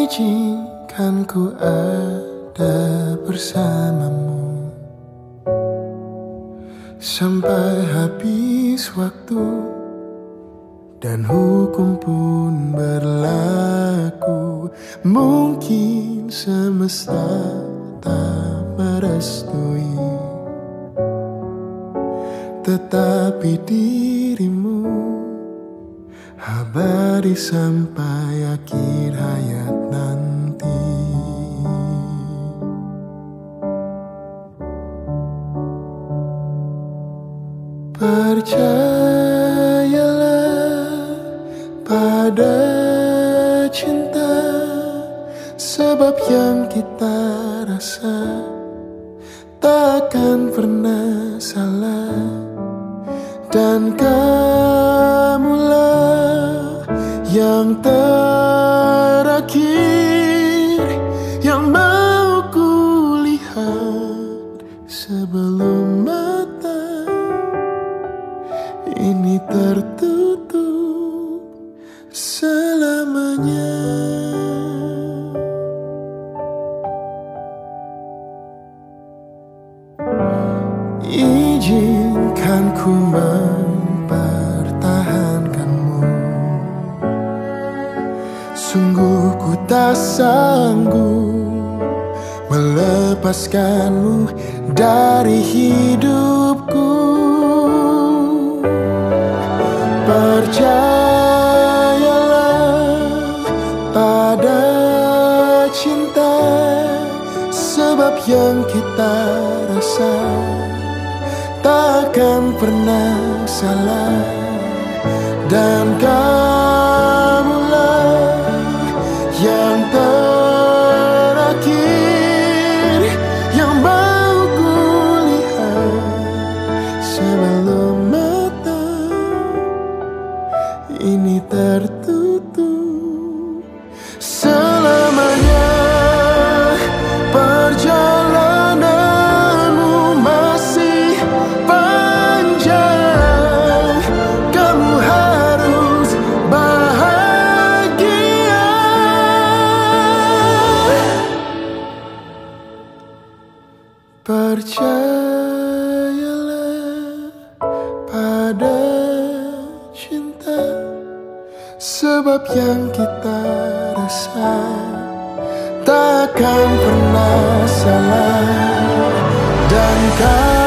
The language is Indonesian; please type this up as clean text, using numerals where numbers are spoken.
Izinkan ku ada bersamamu sampai habis waktu dan hukum pun berlaku. Mungkin semesta tak merestui, tetapi dirimu abadi sampai akhir hayat nanti. Percayalah pada cinta, sebab yang kita rasa takkan pernah salah. Dan kamulah yang terakhir yang mau kulihat sebelum mata ini tertutup selamanya. Izinkan ku mempertahankanmu. Sungguh ku tak sanggup melepaskanmu dari hidupku. Percayalah pada cinta, sebab yang kita rasa takkan pernah salah. Dan kamulah yang terakhir yang mau kulihat sebelum mata ini tertutup selamanya. Perjalananmu masih panjang, kamu harus bahagia. Percayalah pada cinta, sebab yang kita rasa takkan pernah salah. Dan